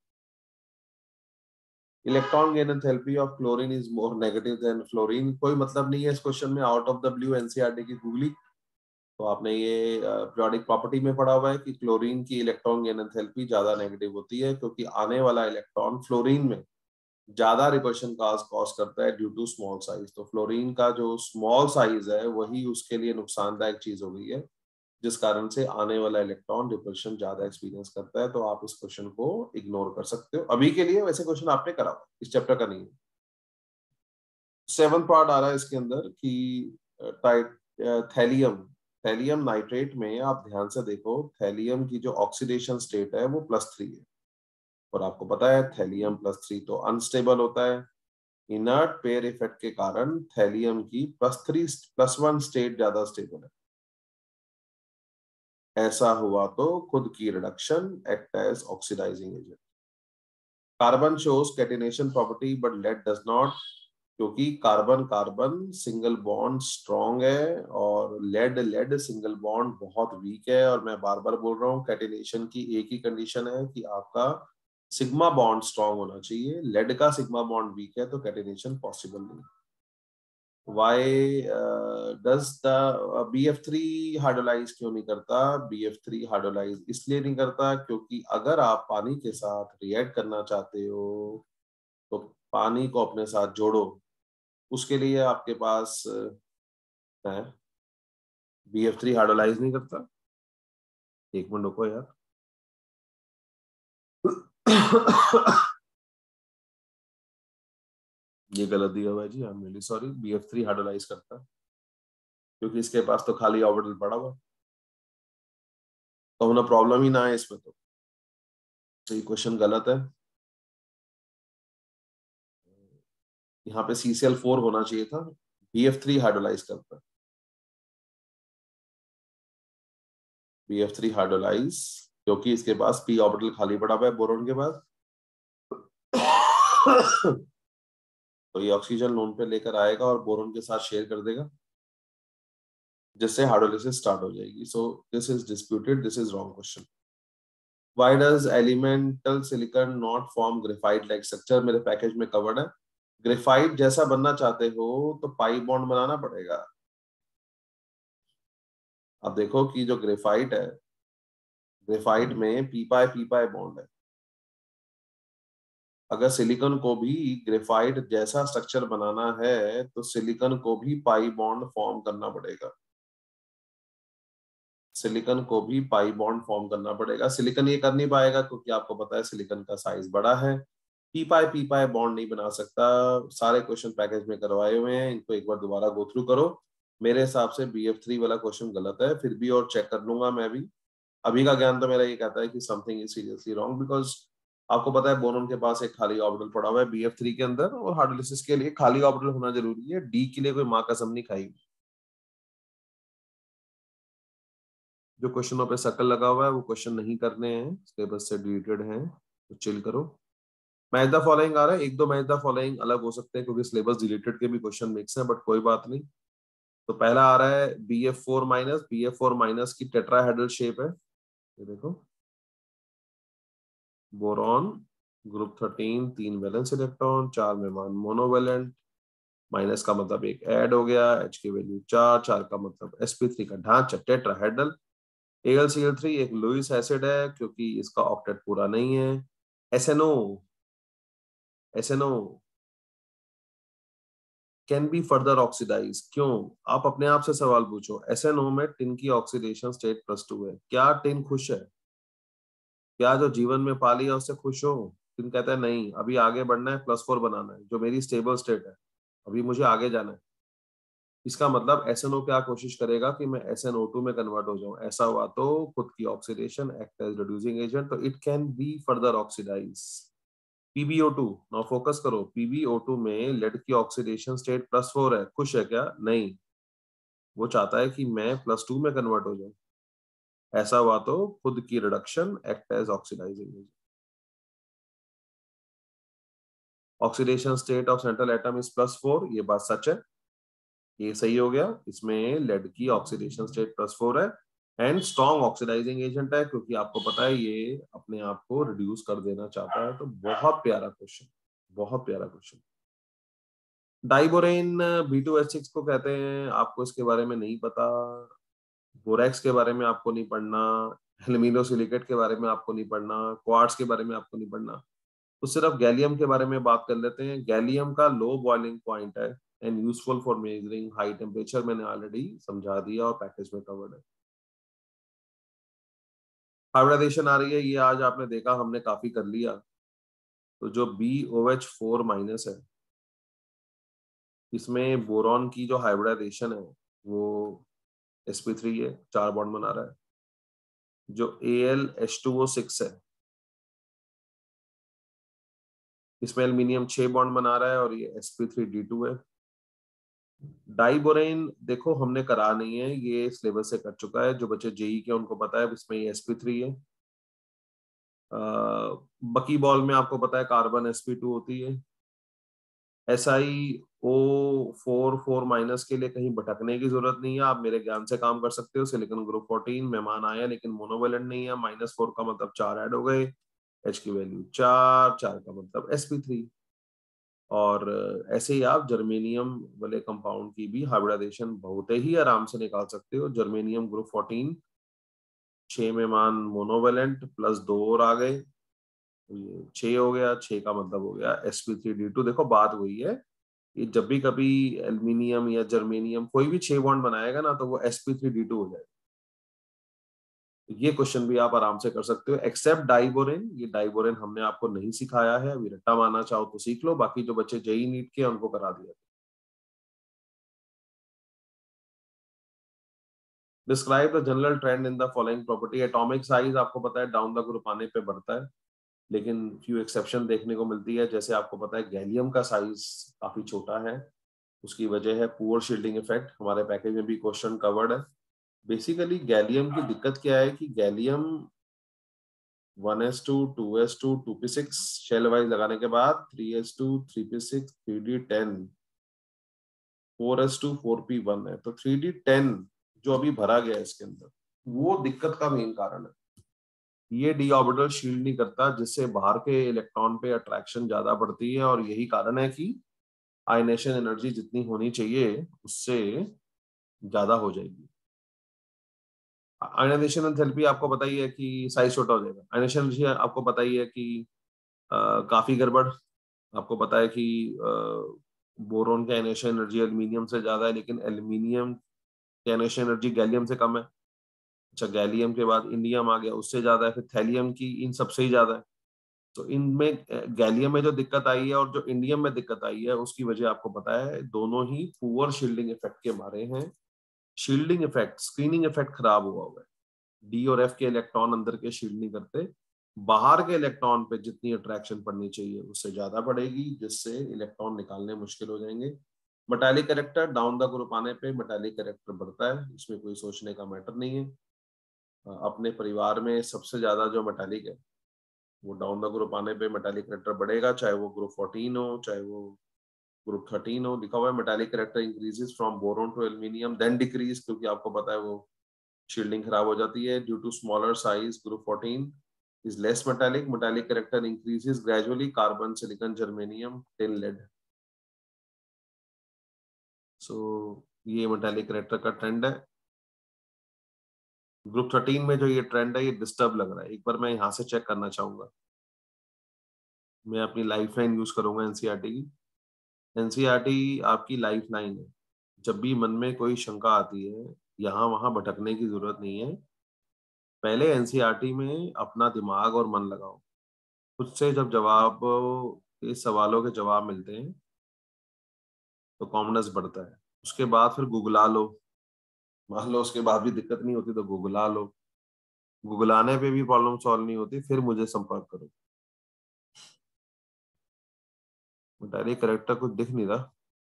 Electron gain enthalpy of chlorine is more negative than fluorine. कोई मतलब नहीं है इस क्वेश्चन में, out of the blue NCERT की गूगली। तो आपने ये पीरियोडिक प्रॉपर्टी में पढ़ा हुआ है कि क्लोरीन की इलेक्ट्रॉन गेन एंथैल्पी ज्यादा नेगेटिव होती है, क्योंकि आने वाला इलेक्ट्रॉन फ्लोरीन में ज्यादा रिपल्शन कॉज कॉज करता है ड्यू टू स्मॉल साइज। तो फ्लोरीन का जो स्मॉल साइज है वही उसके लिए नुकसानदायक चीज हो गई है, जिस कारण से आने वाला इलेक्ट्रॉन रिपल्शन ज्यादा एक्सपीरियंस करता है। तो आप इस क्वेश्चन को इग्नोर कर सकते हो अभी के लिए। वैसे क्वेश्चन आपने करा हुआ, इस चैप्टर का नहीं है। सेवन पार्ट आ रहा है इसके अंदर कि टाइट थैलियम थैलियम नाइट्रेट में आप ध्यान से देखो, थैलियम की जो ऑक्सीडेशन स्टेट है वो प्लस थ्री है, और आपको पता है थैलियम प्लस थ्री तो अनस्टेबल होता है। इनर्ट पेयर इफेक्ट के कारण थैलियम की plus three plus one state ज्यादा स्टेबल है। ऐसा हुआ तो खुद की reduction act as oxidising agent. Carbon shows catenation property but lead does not, क्योंकि carbon carbon single bond strong है और लेड लेड सिंगल बॉन्ड बहुत वीक है। और मैं बार बार बोल रहा हूँ कैटिनेशन की एक ही कंडीशन है कि आपका सिग्मा बॉन्ड स्ट्रॉन्ग होना चाहिए। लेड का सिग्मा बॉन्ड वीक है तो कैटिनेशन पॉसिबल नहीं। Why uh, does the uh, B F three hydrolyse क्यों नहीं करता? B F थ्री हाइड्रोलाइज इसलिए नहीं करता क्योंकि अगर आप पानी के साथ रिएक्ट करना चाहते हो तो पानी को अपने साथ जोड़ो, उसके लिए आपके पास है। B F थ्री हाइड्रोलाइज नहीं करता। एक मिनट रुको यार। ये गलत दिया हुआ है जी, I am really sorry. B F three hydrolyse करता है क्योंकि इसके पास तो खाली ऑर्बिटल पड़ा हुआ, तो उन्हें प्रॉब्लम ही ना है इसमें। तो, तो ये क्वेश्चन गलत है। यहाँ पे C C L फोर होना चाहिए था। B F थ्री हाइड्रोलाइज करता है। B F थ्री हाइड्रोलाइज क्योंकि इसके पास p ऑर्बिटल खाली पड़ा हुआ है बोरोन के बाद। तो ये ऑक्सीजन लोन पे लेकर आएगा और बोरोन के साथ शेयर कर देगा, जिससे हाइड्रोलिसिस स्टार्ट हो जाएगी। So this is disputed, this is wrong question. Why does elemental silicon not form graphite like structure? मेरे पैकेज में कवर्ड है। ग्रेफाइट जैसा बनना चाहते हो तो पाई बॉन्ड बनाना पड़ेगा। अब देखो कि जो ग्रेफाइट है, ग्रेफाइट में P pi P pi bond है। अगर सिलिकॉन को भी ग्रेफाइट जैसा स्ट्रक्चर बनाना है तो सिलिकॉन को भी पाई बॉन्ड फॉर्म करना पड़ेगा। सिलिकॉन को भी पाई बॉन्ड फॉर्म करना पड़ेगा। सिलिकॉन ये कर नहीं पाएगा क्योंकि आपको पता है सिलिकॉन का साइज बड़ा है। P pi P pi bond नहीं बना सकता। सारे क्वेश्चन पैकेज में करवाए हुए हैं, इनको एक बार दोबारा गो थ्रू करो। मेरे हिसाब से बी एफ थ्री वाला क्वेश्चन गलत है, फिर भी और चेक कर लूंगा मैं भी। अभी का ज्ञान तो मेरा ये कहता है कि something is seriously wrong, because आपको पता है बोरोन के पास एक खाली ऑर्बिटल पड़ा हुआ है बी एफ थ्री के अंदर, और हाइड्रोलिसिस के लिए खाली ऑर्बिटल होना जरूरी है। डी के लिए कोई माँ कसम नहीं खाई। जो क्वेश्चनों पे सर्कल लगा हुआ है वो क्वेश्चन नहीं करने हैं, सिलेबस से डिलीटेड हैं, तो चिल करो। मैच द फॉलोइंग आ रहा है, एक दो मैच द फॉलोइंग अलग हो सकते हैं क्योंकि सिलेबस डिलीटेड के भी क्वेश्चन मिक्स हैं, बट कोई बात नहीं। तो पहला आ रहा है B F four minus. B F four minus की टेट्राहेड्रल शेप है, ये देखो। बोरॉन ग्रुप थर्टीन, तीन वैलेंस इलेक्ट्रॉन, चार मेहमान मोनोवेलेंट। माइनस का मतलब एक ऐड हो गया, एच की वैल्यू चार, चार का मतलब एस पी थ्री का ढांचा tetrahedral. A L C L three एक लुईस एसिड है क्योंकि इसका ऑक्टेट पूरा नहीं है। S N O, S N O can be further oxidize, क्यों? आप अपने आप से सवाल पूछो। एस एन ओ में टिन की ऑक्सीडेशन स्टेट प्लस टू है, क्या टिन खुश है? क्या जो जीवन में पा लिया उससे खुश हो? टिन कहता है नहीं, अभी आगे बढ़ना है, प्लस फोर बनाना है जो मेरी स्टेबल स्टेट है, अभी मुझे आगे जाना है। इसका मतलब एस एन ओ क्या कोशिश करेगा कि मैं एस एन ओ टू में कन्वर्ट हो जाऊं। ऐसा हुआ तो खुद की oxidation act as reducing agent, तो it can be further oxidize. P B O two, now focus करो। पी बी ओ टू में लेड की ऑक्सीडेशन स्टेट प्लस फोर है, खुश है क्या? नहीं, वो चाहता है कि मैं प्लस टू में कन्वर्ट हो जाऊं। ऐसा हुआ तो खुद की reduction act as oxidising agent. Oxidation state of central atom is plus four, ये बात सच है, ये सही हो गया। इसमें लेड की ऑक्सीडेशन स्टेट प्लस फोर है एंड स्ट्रॉन्ग ऑक्सीडाइजिंग एजेंट है क्योंकि आपको पता है ये अपने आप को रिड्यूस कर देना चाहता है। तो बहुत प्यारा क्वेश्चन, बहुत प्यारा question. Diborane B two H six को कहते हैं, आपको इसके बारे में नहीं पता। बोरेक्स के बारे में आपको नहीं पढ़ना, एल्यूमिनो सिलिकेट के बारे में आपको नहीं पढ़ना, क्वार्ट्ज के बारे में आपको नहीं पढ़ना। तो सिर्फ गैलियम के बारे में बात कर लेते हैं। गैलियम का लो बॉइलिंग पॉइंट है and useful for measuring high temperature, मैंने ऑलरेडी समझा दिया और पैकेज में कवर्ड है। हाइब्रिडाइजेशन आ रही है, ये आज आपने देखा हमने काफी कर लिया। तो जो B O H four minus है, इसमें बोरॉन की जो हाइब्रिडाइजेशन है वो एस पी थ्री है, चार बॉन्ड बना रहा है। जो A L H two O six है, इसमें एल्यूमिनियम छह बॉन्ड बना रहा है और ये S P three D two है। डाइबोरेन देखो हमने करा नहीं है, ये सिलेबस से कट चुका है, जो बच्चे जेई के उनको पता है, इसमें ये एस पी थ्री है। बकी बॉल में आपको पता है कार्बन एस पी टू होती है। S I O four four minus के लिए कहीं भटकने की जरूरत नहीं है, आप मेरे ज्ञान से काम कर सकते हो। सिलिकॉन ग्रुप फोर्टीन मेहमान आया लेकिन मोनोवेलेंट नहीं है, माइनस फोर का मतलब चार ऐड हो गए, एच की वैल्यू चार, चार का मतलब एस पी थ्री। और ऐसे ही आप जर्मेनियम वाले कंपाउंड की भी हाइब्रिडाइजेशन बहुत ही आराम से निकाल सकते हो। जर्मेनियम ग्रुप फोर्टीन, छह मेहमान मोनोवेलेंट प्लस दो और आ गए, ये छह हो गया, छह का मतलब हो गया S P three D two. देखो बात वही है, ये जब भी कभी एल्यूमिनियम या जर्मेनियम कोई भी छह बॉन्ड बनाएगा ना तो वो S P three D two हो जाएगा। ये क्वेश्चन भी आप आराम से कर सकते हो, एक्सेप्ट डाइबोरेन। ये डाइबोरेन हमने आपको नहीं सिखाया है, अभी रट्टा मारना चाहो तो सीख लो, बाकी जो बच्चे जेई नीट के उनको करा दिया। Describe the general trend in the following property. Atomic size आपको पता है डाउन द ग्रुप आने पे बढ़ता है, लेकिन फ्यू एक्सेप्शन देखने को मिलती है। जैसे आपको पता है गैलियम का साइज काफी छोटा है, उसकी वजह है पुअर शील्डिंग इफेक्ट। हमारे पैकेज में भी क्वेश्चन कवर्ड है। बेसिकली गैलियम की दिक्कत क्या है कि gallium one S two, two S two, two P six shell wise लगाने के बाद three S two, three P six, three D ten, four S two, four P one है। तो थ्री डी टेन जो अभी भरा गया है इसके अंदर, वो दिक्कत का मेन कारण है। ये डी ऑर्बिटल शील्ड नहीं करता, जिससे बाहर के इलेक्ट्रॉन पे अट्रैक्शन ज्यादा बढ़ती है, और यही कारण है कि आयनेशन एनर्जी जितनी होनी चाहिए उससे ज्यादा हो जाएगी। आयनाइजेशन एंथैल्पी आपको पता ही है कि साइज छोटा हो जाएगा। आयनाइजेशन एनर्जी आपको पता ही है कि आ, काफी गड़बड़। आपको पता है कि बोरोन की आयनेशन एनर्जी एल्यूमिनियम से ज्यादा है, लेकिन एल्यूमिनियम की आयनेशन एनर्जी गैलियम से कम है। अच्छा, गैलियम के बाद इंडियम आ गया, उससे ज्यादा है, फिर थैलियम की इन सबसे ही ज्यादा है। तो इनमें गैलियम में जो दिक्कत आई है और जो इंडियम में दिक्कत आई है, उसकी वजह आपको पता है, दोनों ही पुअर शील्डिंग इफेक्ट के मारे हैं। शील्डिंग इफेक्ट, स्क्रीनिंग इफेक्ट खराब हुआ हुआ है। डी और एफ के इलेक्ट्रॉन अंदर के शील्ड नहीं करते, बाहर के इलेक्ट्रॉन पे जितनी अट्रैक्शन पड़नी चाहिए उससे ज्यादा पड़ेगी, जिससे इलेक्ट्रॉन निकालने मुश्किल हो जाएंगे। Metallic character down the group आने पे मेटालिक कैरेक्टर बढ़ता है, इसमें कोई सोचने का मैटर नहीं है। अपने परिवार में सबसे ज्यादा जो मेटालिक है वो डाउन द ग्रुप आने पे मेटालिक कैरेक्टर बढ़ेगा, चाहे वो ग्रुप फोर्टीन हो चाहे वो ग्रुप थर्टीन हो। लिखा हुआ है metallic character increases from boron to aluminium then decrease, क्योंकि आपको पता है वो शील्डिंग खराब हो जाती है। Due to smaller size group fourteen is less metallic, metallic character increases gradually, carbon, silicon, germanium till lead. So ये metallic character का ट्रेंड है। ग्रुप थर्टीन में जो ये ट्रेंड है ये डिस्टर्ब लग रहा है, एक बार मैं यहाँ से चेक करना चाहूंगा। मैं अपनी लाइफ लाइन यूज करूंगा एनसीईआरटी की। एनसीईआरटी आपकी लाइफ लाइन है, जब भी मन में कोई शंका आती है यहाँ वहां भटकने की जरूरत नहीं है। पहले एनसीईआरटी में अपना दिमाग और मन लगाओ, खुद से जब जवाब, इस सवालों के जवाब मिलते हैं तो कॉमनेस बढ़ता है। उसके बाद फिर गूगला लो, मान लो उसके बाद भी दिक्कत नहीं होती तो गूगला लो, गूगलाने पे भी प्रॉब्लम सॉल्व नहीं होती फिर मुझे संपर्क करो। डायरेक्ट करेक्टर कुछ दिख नहीं रहा।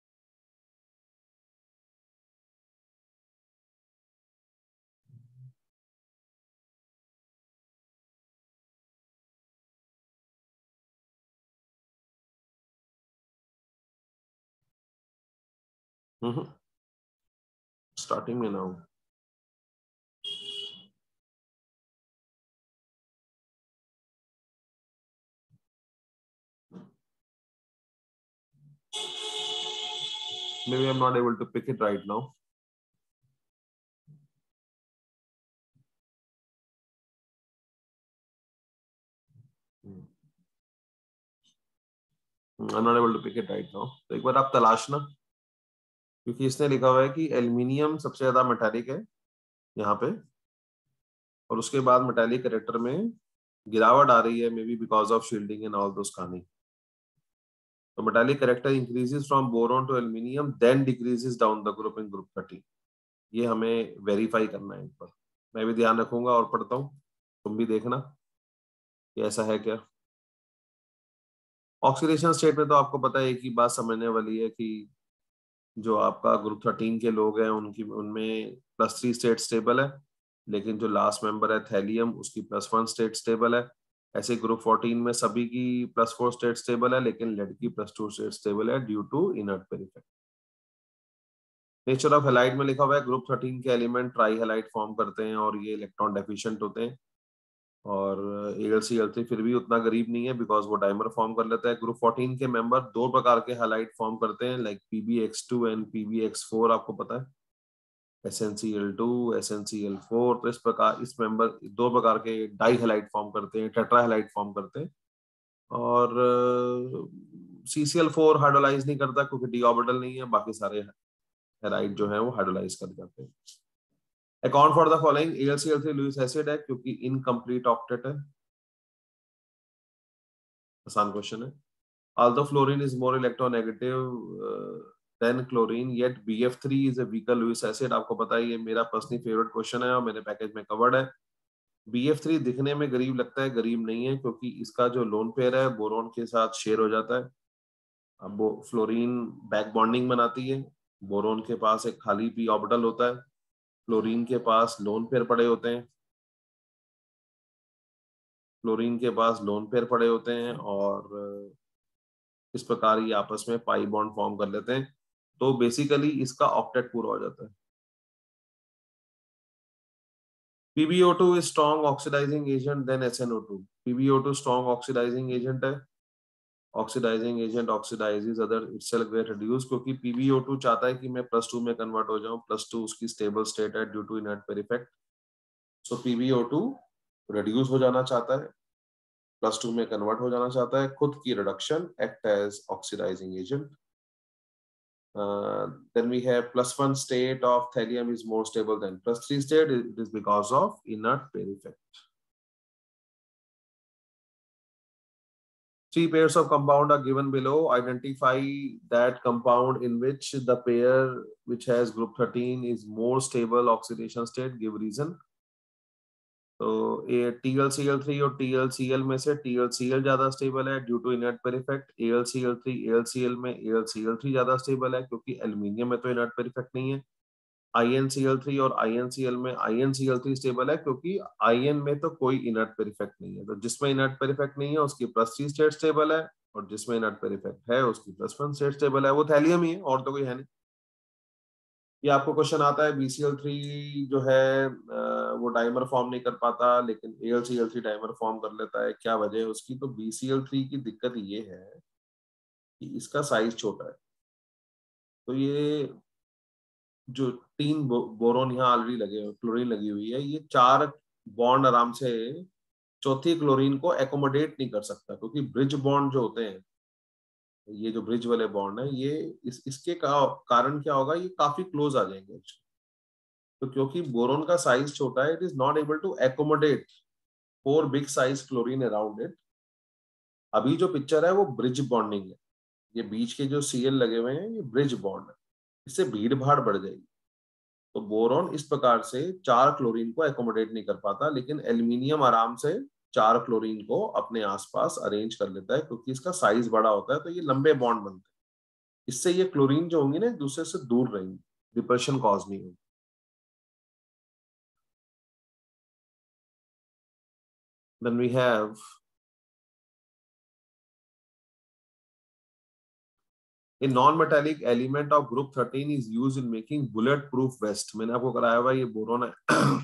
हम्म, स्टार्टिंग में ना हो। Maybe I'm not able to pick it right now. I'm not able to pick it right now. तो एक बार आप तलाशना, क्योंकि इसने लिखा हुआ है कि एल्यूमिनियम सबसे ज्यादा मेटालिक है यहाँ पे, और उसके बाद मेटालिक कैरेक्टर में गिरावट आ रही है, maybe because of shielding and all those कहानी। तो metallic character increases from boron to aluminium then decreases down the group in group thirty. ये हमें वेरीफाई करना है एक बार। मैं भी ध्यान रखूंगा और पढ़ता हूँ, तुम भी देखना कि ऐसा है क्या। ऑक्सीडेशन स्टेट में तो आपको पता है कि बात समझने वाली है कि जो आपका ग्रुप थर्टीन के लोग हैं उनकी उनमें प्लस थ्री स्टेट स्टेबल है, लेकिन जो लास्ट मेंबर है थैलियम उसकी प्लस वन स्टेट स्टेबल है। ऐसे ग्रुप फोर्टीन में सभी की प्लस फोर स्टेट स्टेबल है, लेकिन लेड की प्लस टू स्टेट स्टेबल है due to inert pair effect. Nature of halide में लिखा हुआ है ग्रुप थर्टीन के एलिमेंट ट्राई हैलाइड फॉर्म करते हैं और ये इलेक्ट्रॉन डेफिशिएंट होते हैं। और एल सी एल थ्री फिर भी उतना गरीब नहीं है बिकॉज वो डाइमर फॉर्म कर लेता है। ग्रुप फोर्टीन के मेंबर दो प्रकार के हैलाइड फॉर्म करते हैं, like P B X two and P B X four, आपको पता है S N C L two, S N C L four. तो इस प्रकार इस मेंबर दो प्रकार के डाई हैलाइड फॉर्म करते हैं, टेट्रा हैलाइड फॉर्म करते हैं। और C C L four hydrolyze नहीं करता क्योंकि डी ऑर्बिटल नहीं है, बाकी सारे हैलाइड जो है वो हाइड्रोलाइज कर जाते हैं। Account for the following, A L C L three Lewis acid है क्योंकि इनकम्प्लीट ऑक्टेट है, आसान क्वेश्चन है। Although fluorine is more electronegative uh, than chlorine, yet B F three is a weaker Lewis acid। आपको पता है ये मेरा पर्सनली फेवरेट क्वेश्चन है और मेरे पैकेज में कवर्ड है। B F three दिखने में गरीब लगता है, गरीब नहीं है, क्योंकि इसका जो लोन पेयर है बोरोन के साथ शेयर हो जाता है। अब वो फ्लोरीन बैक बॉन्डिंग बनाती है, बोरोन के पास एक खाली पी ऑर्बिटल होता है, फ्लोरीन के पास लोन पेयर पड़े होते हैं फ्लोरीन के पास लोन पेयर पड़े होते हैं और इस प्रकार ये आपस में पाई बॉन्ड फॉर्म कर लेते हैं। तो बेसिकली इसका ऑक्टेट पूरा हो जाता है। P b O two is strong oxidizing agent than S N O two। P b O two strong oxidizing agent है, oxidizing agent oxidizes other itself get reduced, क्योंकि P b O two चाहता है कि मैं plus two में convert हो जाऊं, plus two उसकी स्टेबल स्टेट है due to inert pair effect. So P b O two reduce हो जाना चाहता है, प्लस टू में कन्वर्ट हो जाना चाहता है, खुद की reduction act as oxidising agent. Uh, then we have plus one state of thallium is more stable than plus three state. It is because of inert pair effect. Three pairs of compound are given below. Identify that compound in which the pair which has group thirteen is more stable oxidation state. Give reason. तो ये T L C L three और T L C L में से T L C L ज्यादा stable है due to inert pair effect. A L C L three A L C L में A L C L three ज्यादा stable है क्योंकि aluminium में तो इनर्ट पेयर इफेक्ट नहीं है। I N C L three और I N C L में I N C L three stable है क्योंकि आयन में तो कोई इनर्ट पेयर इफेक्ट नहीं है। तो जिसमें इनर्ट पेयर इफेक्ट नहीं है उसकी प्लस थ्री स्टेट स्टेबल है, और जिसमें इनर्ट पेयर इफेक्ट है उसकी प्लस वन स्टेट स्टेबल है। वो थैलियम ही है और तो कोई है नहीं। ये आपको क्वेश्चन आता है बी सी एल थ्री जो है वो डाइमर फॉर्म नहीं कर पाता, लेकिन A L C L three dimer form कर लेता है, क्या वजह है उसकी? तो बी सी एल थ्री की दिक्कत ये है कि इसका साइज छोटा है। तो ये जो तीन बो, बोरोन यहाँ ऑलरेडी लगे, क्लोरीन लगी हुई है, ये चार बॉन्ड आराम से चौथी क्लोरीन को एकोमोडेट नहीं कर सकता, क्योंकि ब्रिज बॉन्ड जो होते हैं, ये जो ब्रिज वाले बॉन्ड है, ये इस इसके का, कारण क्या होगा, ये काफी क्लोज आ जाएंगे। तो क्योंकि बोरोन का साइज छोटा है, it is not able to accommodate four big size chlorine around it. अभी जो पिक्चर है वो ब्रिज बॉन्डिंग है, ये बीच के जो सी एल लगे हुए हैं ये ब्रिज बॉन्ड है, इससे भीड़ भाड़ बढ़ जाएगी। तो बोरॉन इस प्रकार से चार क्लोरीन को एकोमोडेट नहीं कर पाता, लेकिन एल्यूमिनियम आराम से चार क्लोरीन को अपने आसपास अरेंज कर लेता है, क्योंकि इसका साइज बड़ा होता है, तो ये लंबे बॉन्ड बनते हैं। इससे ये क्लोरीन जो होंगी ना एक दूसरे से दूर रहेंगी, डिप्रेशन कॉज नहीं होगी। Then we have a non-metallic element of group thirteen is used in making bullet-proof vest। मैंने आपको कराया हुआ ये बोरोन है।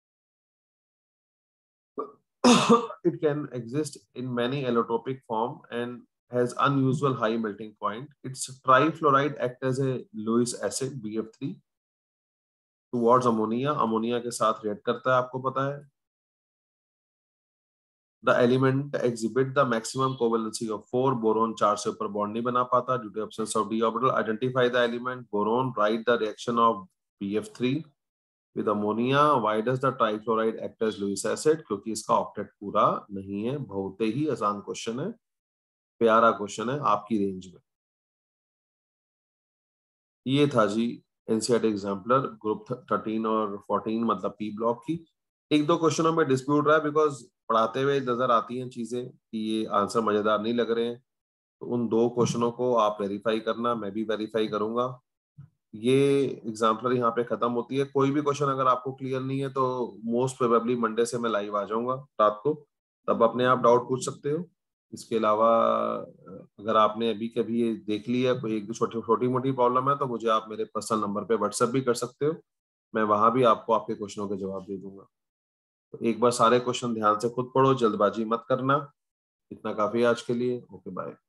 It can exist in many allotropic form and has unusual high melting point. Its trifluoride act as a Lewis acid B F three towards ammonia, ammonia के साथ react करता है, आपको पता है। The element exhibit the maximum covalency of four, boron चार से ऊपर bond नहीं बना पाता due to absence of d orbital। Identify the element boron, write the reaction of B F three with ammonia। Why does the trifluoride act as Lewis acid? क्योंकि इसका octet पूरा नहीं है। बहुत ही आसान क्वेश्चन है, प्यारा क्वेश्चन है आपकी रेंज में। ये था जी एनसीईआरटी एग्जाम्पलर ग्रुप थर्टीन और फोर्टीन, मतलब पी ब्लॉक की। एक दो क्वेश्चनों में डिस्प्यूट रहा है बिकॉज पढ़ाते हुए नजर आती हैं चीजें कि ये आंसर मजेदार नहीं लग रहे हैं, तो उन दो क्वेश्चनों को आप वेरीफाई करना, मैं भी वेरीफाई करूंगा। ये एग्जाम्पलर यहाँ पे खत्म होती है। कोई भी क्वेश्चन अगर आपको क्लियर नहीं है तो मोस्ट प्रोबेबली मंडे से मैं लाइव आ जाऊंगा रात को, तब अपने आप डाउट पूछ सकते हो। इसके अलावा अगर आपने अभी कभी ये देख लिया कोई एक छोटी छोटी मोटी प्रॉब्लम है तो मुझे आप मेरे पर्सनल नंबर पे व्हाट्सएप भी कर सकते हो, मैं वहां भी आपको आपके क्वेश्चनों के जवाब दे दूंगा। तो एक बार सारे क्वेश्चन ध्यान से खुद पढ़ो, जल्दबाजी मत करना। इतना काफी है आज के लिए। Okay bye.